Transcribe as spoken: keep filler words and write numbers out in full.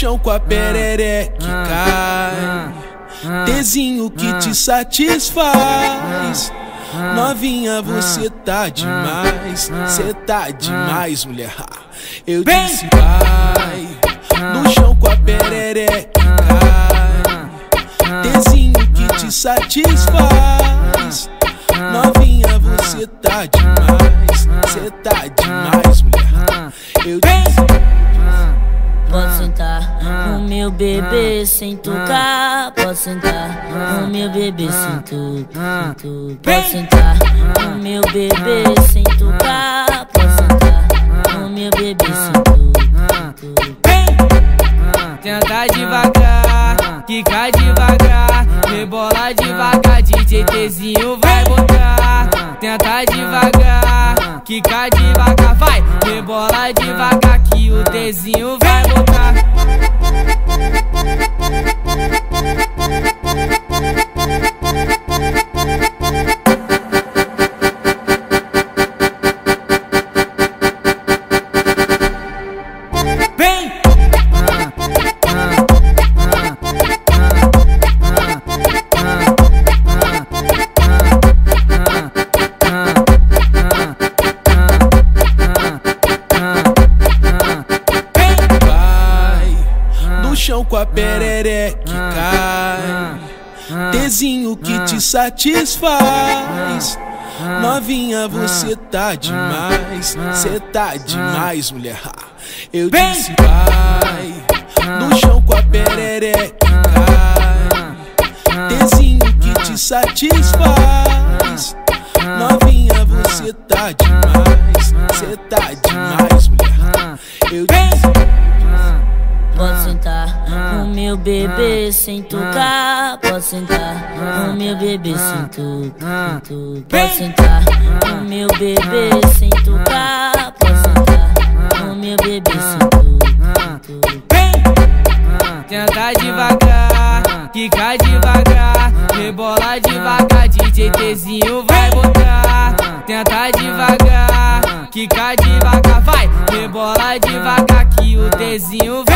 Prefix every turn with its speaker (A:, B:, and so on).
A: chão com a perereca que cai, desenho que te satisfaz. Novinha, você tá demais, cê tá demais, mulher. Eu disse vai, no chão com a perereca que cai, desenho que te satisfaz. Novinha, você tá demais, cê tá demais, mulher. Eu disse
B: pode sentar no meu bebê sem tocar. Pode sentar no meu bebê sem tocar. Pode sentar no meu bebê sem tocar. Pode sentar no meu bebê sem tocar.
C: Tenta devagar, quica devagar, rebola devagar, D J Tzinho vai botar. Tenta devagar, quica devagar, vai, rebola devagar que o Tzinho vai botar. Vem!
A: chão com a perereca que cai, desenho que te satisfaz. Novinha, você tá demais, cê tá demais, mulher. Eu disse vai, no chão com a perereca que cai, desenho que te satisfaz. Novinha, você tá demais, cê tá demais, mulher. Eu disse
B: pode sentar no meu bebê sem tocar. Pode sentar no meu bebê sem tocar. Pode sentar no meu bebê sem tocar. Pode sentar no meu bebê sem tocar.
C: Tenta devagar, quica devagar, rebola devagar, D J Tzinho vai botar. Tenta devagar, quica devagar, vai, rebola devagar que o Tzinho vai